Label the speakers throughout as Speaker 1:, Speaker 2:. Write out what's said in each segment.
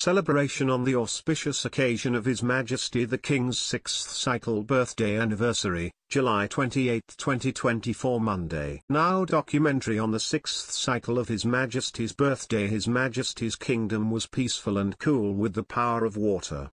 Speaker 1: Celebration on the auspicious occasion of His Majesty the King's 6th cycle birthday anniversary, July 28, 2024 Monday. Now documentary on the 6th cycle of His Majesty's birthday. His Majesty's kingdom was peaceful and cool with the power of water.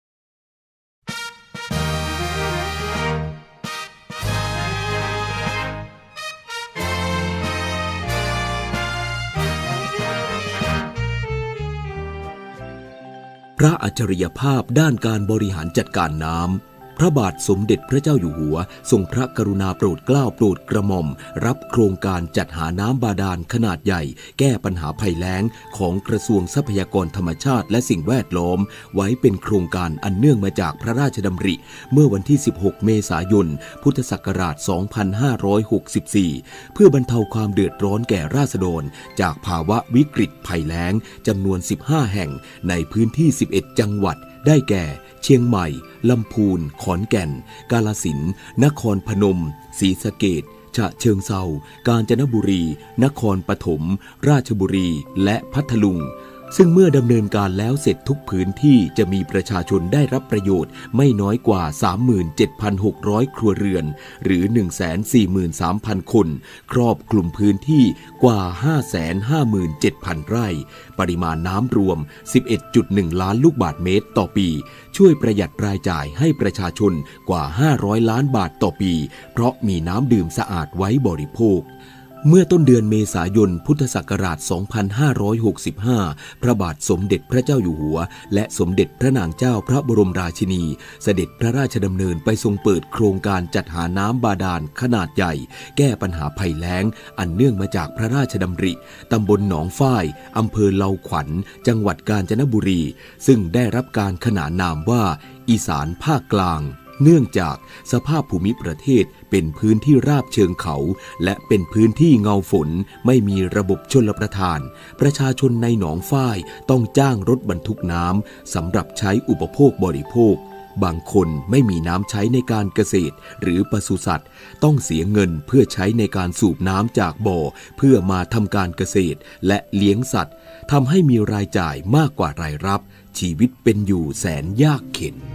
Speaker 2: พระอัจฉริยภาพด้านการบริหารจัดการน้ำพระบาทสมเด็จพระเจ้าอยู่หัวทรงพระกรุณาโปรดเกล้าโปรดกระหม่อมรับโครงการจัดหาน้ำบาดาลขนาดใหญ่แก้ปัญหาภัยแล้งของกระทรวงทรัพยากรธรรมชาติและสิ่งแวดล้อมไว้เป็นโครงการอันเนื่องมาจากพระราชดำริเมื่อวันที่ 16 เมษายน พุทธศักราช 2564 เพื่อบรรเทาความเดือดร้อนแก่ราษฎรจากภาวะวิกฤตภัยแล้งจำนวน 15 แห่งในพื้นที่ 11 จังหวัดได้แก่เชียงใหม่ลำพูนขอนแก่นกาฬสินธุ์นครพนมศรีสะเกษฉะเชิงเทรากาญจนบุรีนครปฐมราชบุรีและพัทลุงซึ่งเมื่อดำเนินการแล้วเสร็จทุกพื้นที่จะมีประชาชนได้รับประโยชน์ไม่น้อยกว่า 37,600 ครัวเรือนหรือ 143,000 คนครอบคลุมพื้นที่กว่า 557,000 ไร่ปริมาณน้ำรวม 11.1 ล้านลูกบาศก์เมตรต่อปีช่วยประหยัดรายจ่ายให้ประชาชนกว่า500ล้านบาทต่อปีเพราะมีน้ำดื่มสะอาดไว้บริโภคเมื่อต้นเดือนเมษายนพุทธศักราช 2565 พระบาทสมเด็จพระเจ้าอยู่หัวและสมเด็จพระนางเจ้าพระบรมราชินีเสด็จพระราชดำเนินไปทรงเปิดโครงการจัดหาน้ำบาดาลขนาดใหญ่แก้ปัญหาภัยแล้งอันเนื่องมาจากพระราชดำริตำบลหนองฝ้ายอำเภอเลาขวัญจังหวัดกาญจนบุรีซึ่งได้รับการขนานนามว่าอีสานภาคกลางเนื่องจากสภาพภูมิประเทศเป็นพื้นที่ราบเชิงเขาและเป็นพื้นที่เงาฝนไม่มีระบบชลประทานประชาชนในหนองฝ้ายต้องจ้างรถบรรทุกน้ำสำหรับใช้อุปโภคบริโภคบางคนไม่มีน้ำใช้ในการเกษตรหรือปศุสัตว์ต้องเสียเงินเพื่อใช้ในการสูบน้ำจากบ่อเพื่อมาทำการเกษตรและเลี้ยงสัตว์ทำให้มีรายจ่ายมากกว่ารายรับชีวิตเป็นอยู่แสนยากเข็ญ